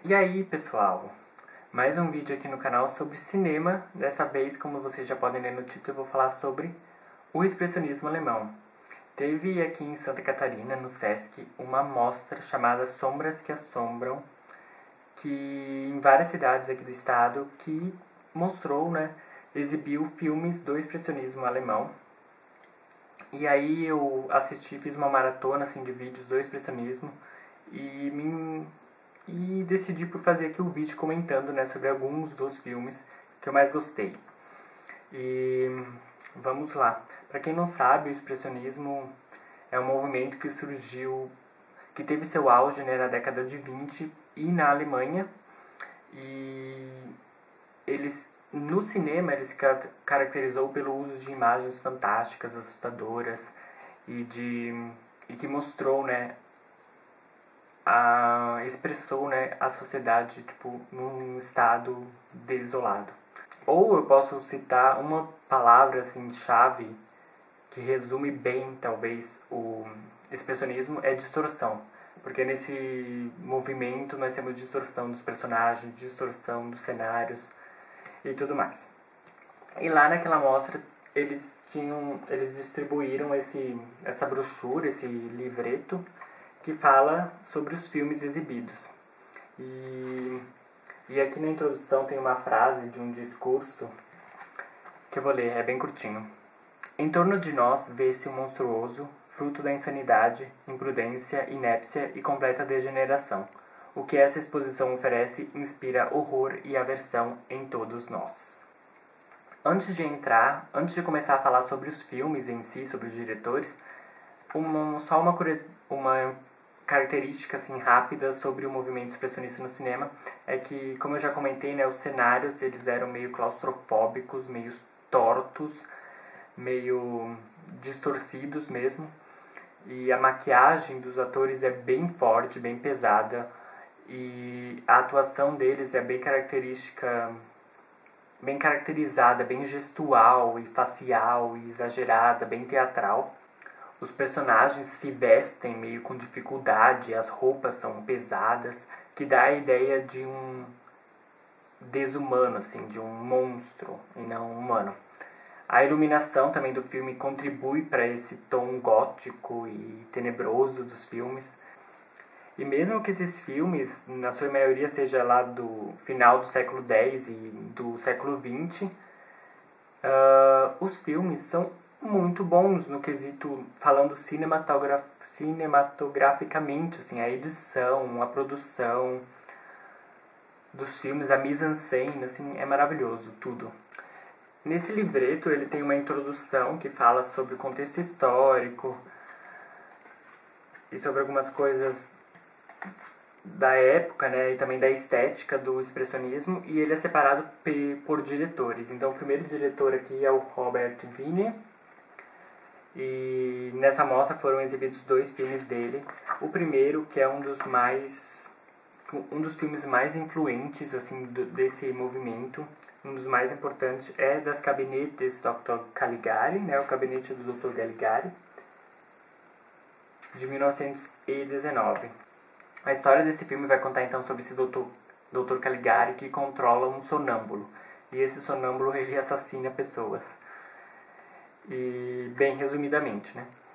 E aí, pessoal? Mais um vídeo aqui no canal sobre cinema. Dessa vez, como vocês já podem ler no título, eu vou falar sobre o expressionismo alemão. Teve aqui em Santa Catarina, no Sesc, uma mostra chamada Sombras que Assombram, que em várias cidades aqui do estado, que mostrou, exibiu filmes do expressionismo alemão. E aí eu assisti, fiz uma maratona assim, de vídeos do expressionismo e decidi por fazer aqui um vídeo comentando sobre alguns dos filmes que eu mais gostei. E vamos lá. Para quem não sabe, o expressionismo é um movimento que surgiu, que teve seu auge na década de 20 e na Alemanha. E no cinema ele se caracterizou pelo uso de imagens fantásticas, assustadoras e que mostrou, expressou a sociedade num estado desolado. Ou eu posso citar uma palavra assim chave que resume bem talvez o expressionismo, é distorção. Porque nesse movimento nós temos distorção dos personagens, distorção dos cenários e tudo mais. E lá naquela mostra eles distribuíram essa brochura, esse livreto que fala sobre os filmes exibidos. E aqui na introdução tem uma frase de um discurso que eu vou ler, é bem curtinho. Em torno de nós vê-se um monstruoso, fruto da insanidade, imprudência, inépcia e completa degeneração. O que essa exposição oferece inspira horror e aversão em todos nós. Antes de começar a falar sobre os filmes em si, sobre os diretores, só uma característica assim rápida sobre o movimento expressionista no cinema é que, como eu já comentei, os cenários eles eram meio claustrofóbicos, meio tortos, meio distorcidos mesmo, e a maquiagem dos atores é bem forte, bem pesada, e a atuação deles é bem caracterizada, bem gestual e facial e exagerada, bem teatral. Os personagens se vestem meio com dificuldade, as roupas são pesadas, que dá a ideia de um desumano, assim, de um monstro e não humano. A iluminação também do filme contribui para esse tom gótico e tenebroso dos filmes. E mesmo que esses filmes, na sua maioria, seja lá do final do século X e do século XX, os filmes são muito bons no quesito, falando cinematograficamente, assim, a edição, a produção dos filmes, a mise-en-scène, assim, é maravilhoso, tudo. Nesse livreto ele tem uma introdução que fala sobre o contexto histórico e sobre algumas coisas da época, e também da estética do expressionismo, e ele é separado por diretores. Então o primeiro diretor aqui é o Robert Wiener, e nessa mostra foram exibidos 2 filmes dele. O primeiro, que é um dos filmes mais influentes assim, desse movimento, um dos mais importantes, é Das Kabinettes Dr. Caligari, o Gabinete do Dr. Caligari, de 1919. A história desse filme vai contar então sobre esse Dr. Caligari que controla um sonâmbulo. E esse sonâmbulo ele assassina pessoas. E bem resumidamente,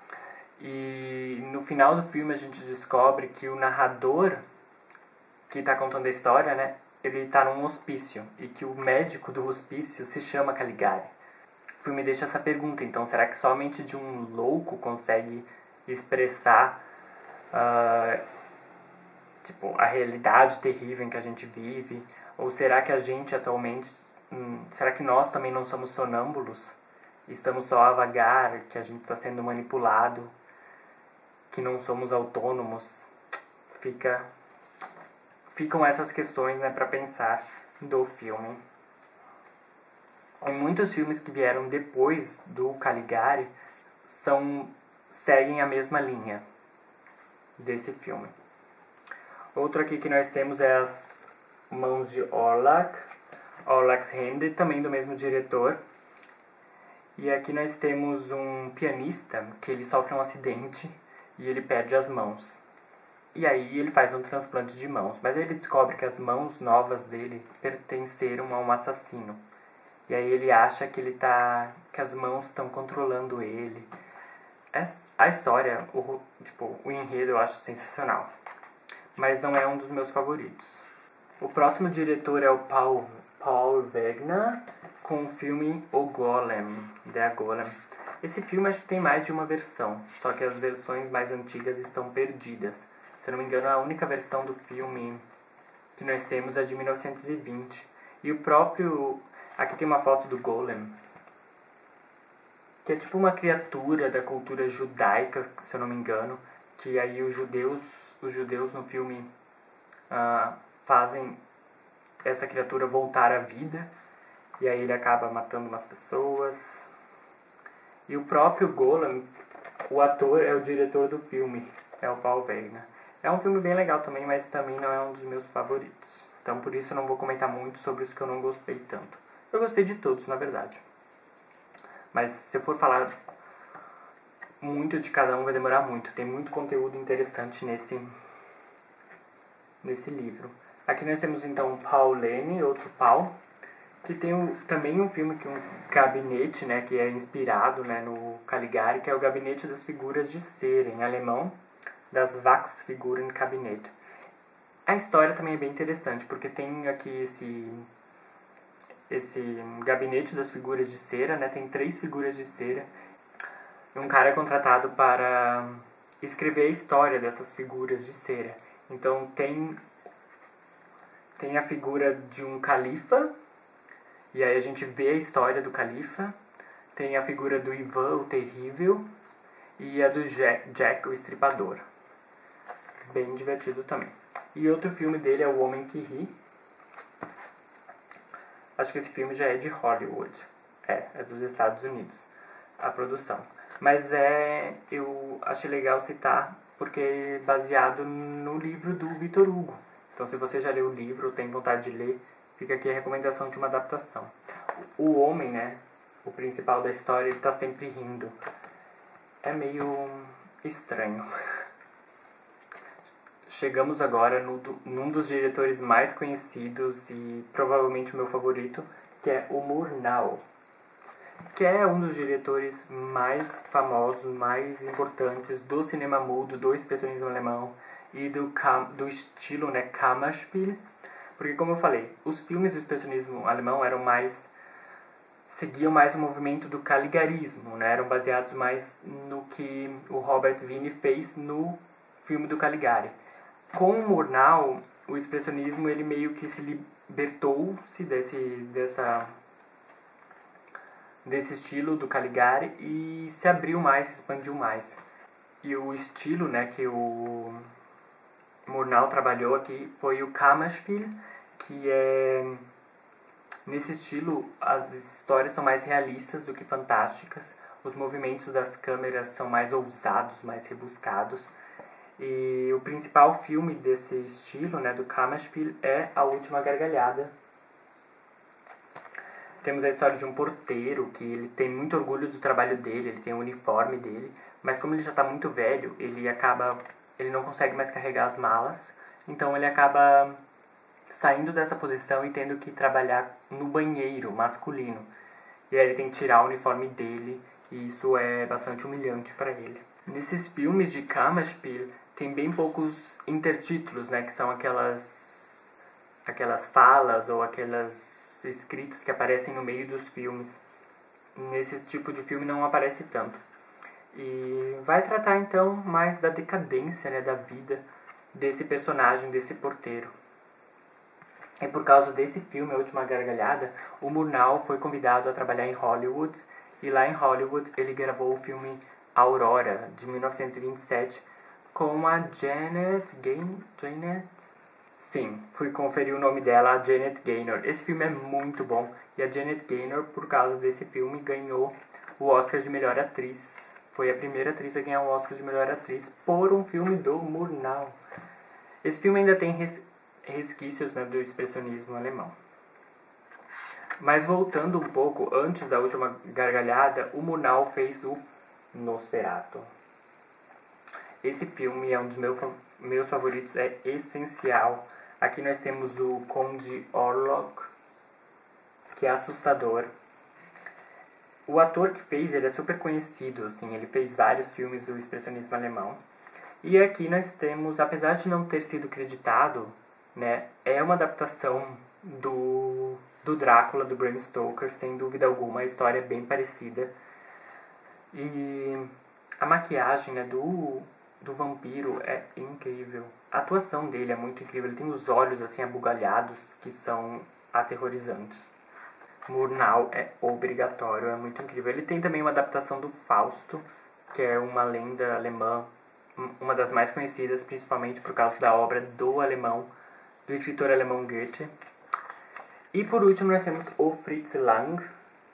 E no final do filme a gente descobre que o narrador que está contando a história, ele está num hospício e que o médico do hospício se chama Caligari. O filme deixa essa pergunta, então, será que somente de um louco consegue expressar a realidade terrível em que a gente vive? Ou será que a gente atualmente, será que nós também não somos sonâmbulos? Estamos só a vagar, que a gente está sendo manipulado, que não somos autônomos? Ficam essas questões para pensar do filme. E muitos filmes que vieram depois do Caligari seguem a mesma linha desse filme. Outro aqui que nós temos é As Mãos de Orlach's Hände, também do mesmo diretor. E aqui nós temos um pianista que ele sofre um acidente e ele perde as mãos. E aí ele faz um transplante de mãos, mas aí ele descobre que as mãos novas dele pertenceram a um assassino. E aí ele acha que que as mãos estão controlando ele. A história, o enredo eu acho sensacional, mas não é um dos meus favoritos. O próximo diretor é o Paul Wegener, com o filme O Golem, The Golem. Esse filme acho que tem mais de uma versão, só que as versões mais antigas estão perdidas. Se eu não me engano, a única versão do filme que nós temos é de 1920. E o próprio... Aqui tem uma foto do Golem, que é tipo uma criatura da cultura judaica, se eu não me engano, que aí os judeus no filme fazem essa criatura voltar à vida, e aí ele acaba matando umas pessoas. E o próprio Golem, o ator é o diretor do filme, é o Paul Wegener. É um filme bem legal também, mas também não é um dos meus favoritos. Então por isso eu não vou comentar muito sobre os que eu não gostei tanto. Eu gostei de todos, na verdade. Mas se eu for falar muito de cada um, vai demorar muito. Tem muito conteúdo interessante nesse livro. Aqui nós temos então Paul Leni, outro Paul, que tem também um filme, um gabinete, né, que é inspirado, né, no Caligari, que é o Gabinete das Figuras de Cera, em alemão, das Wachsfigurenkabinett. A história também é bem interessante, porque tem aqui esse gabinete das figuras de cera, né? Tem 3 figuras de cera. E um cara é contratado para escrever a história dessas figuras de cera. Então tem a figura de um califa, e aí a gente vê a história do califa. Tem a figura do Ivan, o terrível, e a do Jack, o estripador. Bem divertido também. E outro filme dele é O Homem que Ri. Acho que esse filme já é de Hollywood. É dos Estados Unidos, a produção. Mas eu achei legal citar porque é baseado no livro do Victor Hugo. Então se você já leu o livro ou tem vontade de ler, fica aqui a recomendação de uma adaptação. O homem, né, o principal da história, ele tá sempre rindo. É meio estranho. Chegamos agora num dos diretores mais conhecidos e provavelmente o meu favorito, que é o Murnau, que é um dos diretores mais famosos, mais importantes do cinema mudo, do expressionismo alemão e do estilo, né, Kammerspiel, porque como eu falei, os filmes do expressionismo alemão seguiam mais o movimento do caligarismo, né, eram baseados mais no que o Robert Wiene fez no filme do Caligari. Com o Murnau, o expressionismo ele meio que se libertou-se desse estilo do Caligari e se abriu mais, se expandiu mais. E o estilo, né, que o Murnau trabalhou aqui foi o Kammerspiel, que é... Nesse estilo, as histórias são mais realistas do que fantásticas, os movimentos das câmeras são mais ousados, mais rebuscados. E o principal filme desse estilo, né, do Kammerspiel, é A Última Gargalhada. Temos a história de um porteiro que ele tem muito orgulho do trabalho dele, ele tem o uniforme dele, mas como ele já está muito velho, ele não consegue mais carregar as malas, então ele acaba saindo dessa posição e tendo que trabalhar no banheiro masculino. E aí ele tem que tirar o uniforme dele, e isso é bastante humilhante para ele. Nesses filmes de Kammerspiel, tem bem poucos intertítulos, né, que são aquelas falas ou aquelas escritas que aparecem no meio dos filmes. Nesse tipo de filme não aparece tanto. E vai tratar então mais da decadência, né, da vida desse personagem, desse porteiro. E por causa desse filme, A Última Gargalhada, o Murnau foi convidado a trabalhar em Hollywood, e lá em Hollywood ele gravou o filme Aurora, de 1927, com a Janet Gaynor. Sim, fui conferir o nome dela, a Janet Gaynor. Esse filme é muito bom, e a Janet Gaynor, por causa desse filme, ganhou o Oscar de Melhor Atriz. Foi a primeira atriz a ganhar o Oscar de Melhor Atriz por um filme do Murnau. Esse filme ainda tem resquícios, né, do expressionismo alemão. Mas voltando um pouco, antes da Última Gargalhada, o Murnau fez o Nosferatu. esse filme é um dos meus favoritos, é essencial. Aqui nós temos o Conde Orlok, que é assustador. O ator que fez, ele é super conhecido, assim, ele fez vários filmes do expressionismo alemão. E aqui nós temos, apesar de não ter sido creditado, né, é uma adaptação do Drácula, do Bram Stoker, sem dúvida alguma, a história é bem parecida. E a maquiagem, né, do vampiro é incrível. A atuação dele é muito incrível, ele tem os olhos assim abugalhados que são aterrorizantes. Murnau é obrigatório, é muito incrível. Ele tem também uma adaptação do Fausto, que é uma lenda alemã, uma das mais conhecidas, principalmente por causa da obra do escritor alemão Goethe. E por último nós temos o Fritz Lang.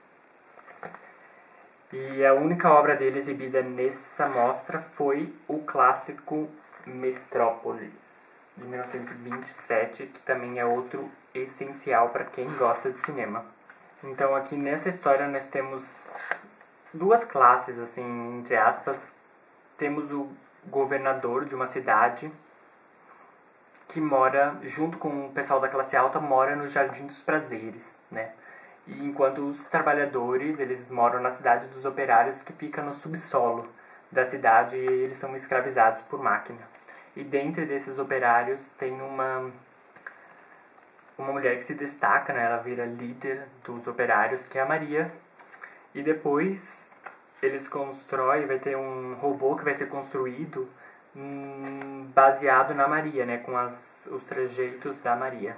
E a única obra dele exibida nessa mostra foi o clássico Metrópolis, de 1927, que também é outro essencial para quem gosta de cinema. Então aqui nessa história nós temos duas classes, assim, entre aspas. Temos o governador de uma cidade que mora, junto com o pessoal da classe alta, mora no Jardim dos Prazeres, né? E enquanto os trabalhadores, eles moram na cidade dos operários, que fica no subsolo da cidade, e eles são escravizados por máquina. E dentre desses operários tem uma mulher que se destaca, né? Ela vira líder dos operários, que é a Maria. E depois eles constroem, vai ter um robô que vai ser construído baseado na Maria, né? Com os trejeitos da Maria.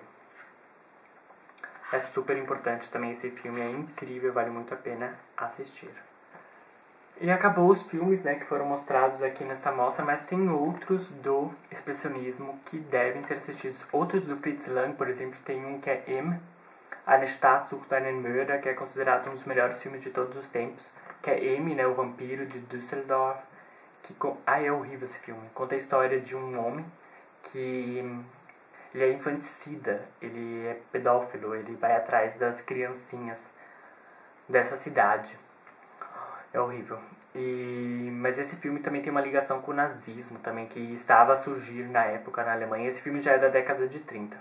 É super importante também esse filme, é incrível, vale muito a pena assistir. E acabou os filmes, né, que foram mostrados aqui nessa mostra, mas tem outros do expressionismo que devem ser assistidos. Outros do Fritz Lang, por exemplo, tem um que é M, Eine Stadt sucht einen Mörder, que é considerado um dos melhores filmes de todos os tempos, que é M, né, o vampiro de Düsseldorf. É horrível esse filme. Conta a história de um homem que ele é infanticida, ele é pedófilo, ele vai atrás das criancinhas dessa cidade. É horrível. Mas esse filme também tem uma ligação com o nazismo também, que estava a surgir na época na Alemanha. Esse filme já é da década de 30.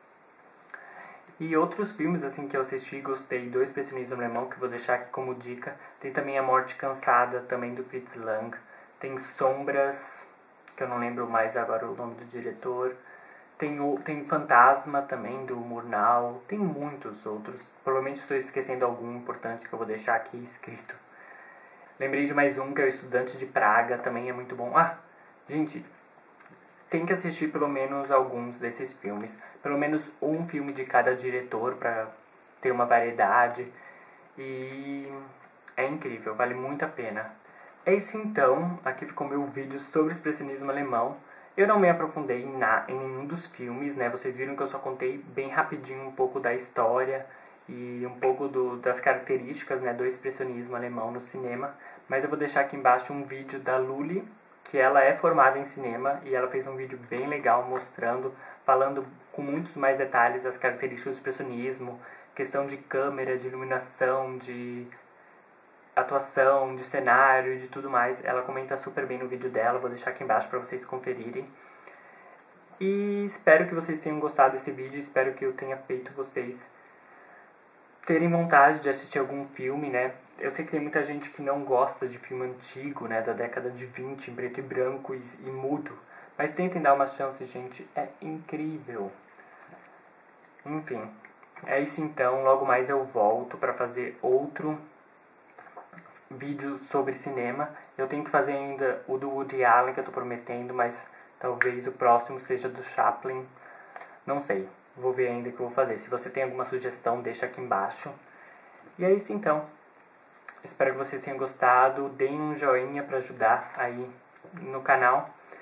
E outros filmes assim que eu assisti e gostei do expressionismo alemão, que vou deixar aqui como dica. Tem também A Morte Cansada, também do Fritz Lang. Tem Sombras, que eu não lembro mais agora o nome do diretor. Tem Fantasma também, do Murnau. Tem muitos outros. Provavelmente estou esquecendo algum importante que eu vou deixar aqui escrito. Lembrei de mais um, que é O Estudante de Praga. Também é muito bom. Gente, tem que assistir pelo menos alguns desses filmes. Pelo menos um filme de cada diretor para ter uma variedade. E é incrível, vale muito a pena. É isso então. Aqui ficou meu vídeo sobre o expressionismo alemão. Eu não me aprofundei em nenhum dos filmes, né? Vocês viram que eu só contei bem rapidinho um pouco da história e um pouco das características, né, do expressionismo alemão no cinema. Mas eu vou deixar aqui embaixo um vídeo da Luli, que ela é formada em cinema e ela fez um vídeo bem legal mostrando, falando com muitos mais detalhes as características do expressionismo, questão de câmera, de iluminação, de atuação, de cenário e de tudo mais. Ela comenta super bem no vídeo dela, vou deixar aqui embaixo para vocês conferirem. E espero que vocês tenham gostado desse vídeo, espero que eu tenha feito vocês terem vontade de assistir algum filme, né? Eu sei que tem muita gente que não gosta de filme antigo, né, da década de 20, em preto e branco e mudo. Mas tentem dar uma chance, gente, é incrível. Enfim, é isso então. Logo mais eu volto para fazer outro vídeo sobre cinema. Eu tenho que fazer ainda o do Woody Allen, que eu tô prometendo, mas talvez o próximo seja do Chaplin. Não sei, vou ver ainda o que eu vou fazer. Se você tem alguma sugestão, deixa aqui embaixo. E é isso então. Espero que vocês tenham gostado. Deem um joinha para ajudar aí no canal.